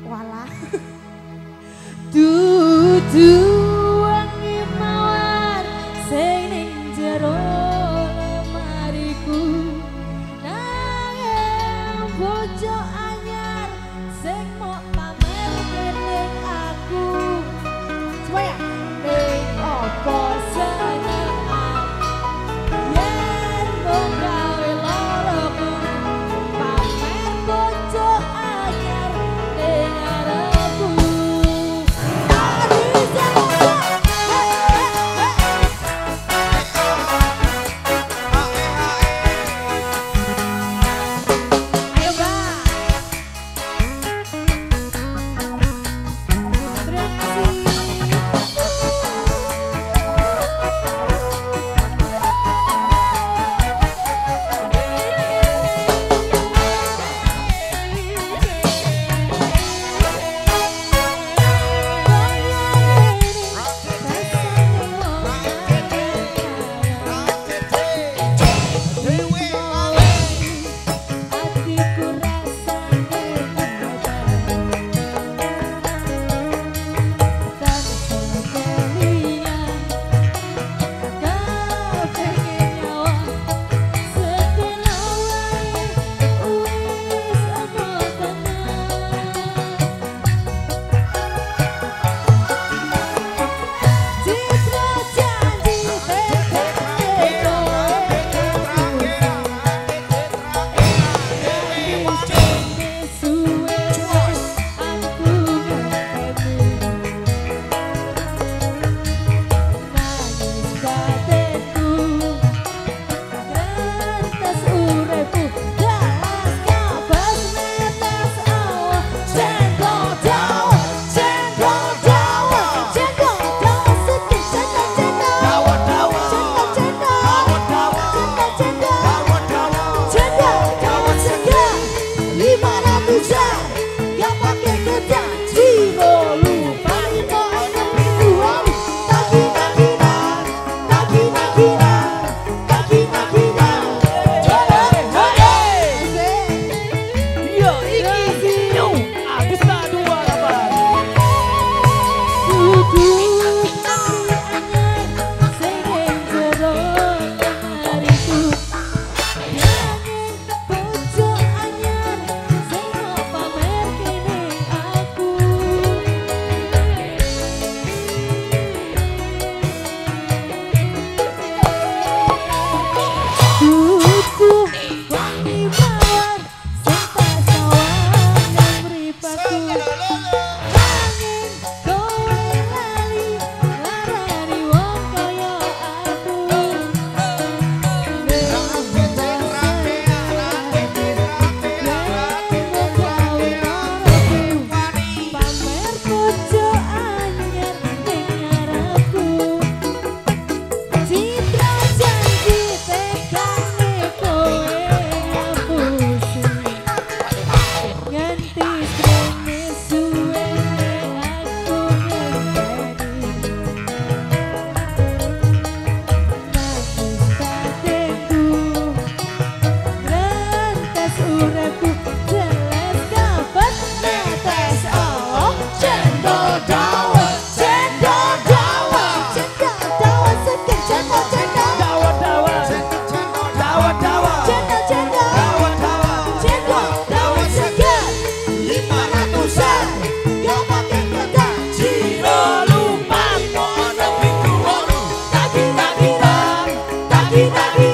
Walah. Dudu wangi mawar sing ning jero lemariku. Nanging bojo anyar sing mok pamer kening aku. Coba ya. Ning opo senengan yen mung gawe loroku pamer bojo anyar ning arepku. Ayo Mbak. Terima hatiku rasane tak sekelingan kau pengen nyawa sedina wae wis apa tenang citra janji tekane kowe suwe aku ngerti nangis bateku kertas uripku jelas kabas netes awa cendol dawa cendol dawa cendol dawa sedih cendol cendol dawa dawa cendol cendol dawa dawa cendol cendol cendol dawa segar 500-an gak pakai gedang Ciro lupa itu enak mingguan Nagi-naginan Nagi-naginan Nagi-naginan Yo iki yo habis tak 28 Dudu tapi anyar sing ing jero lemariku nanging bojo anyar sing mau pamer kening aku Dudu wangi mawar sing tak sawang nang mripatku nanging kowe lali larani wong kaya aku pamer bojo anyar ning ngarepku citra janji tekane kowe ngapusi nganti krene suwene aku ngenteni nangis bateku Rantas uripku jelas kabas netes awa cendol dawa cendol dawa cendol dawa seger cendol cendol dawa dawa dawa dawa cendol cendol dawa dawa cendol dawa seger 500-an gak pakai gedang Ciro lupa mau enak mingguan Nagi-naginan Nagi-naginan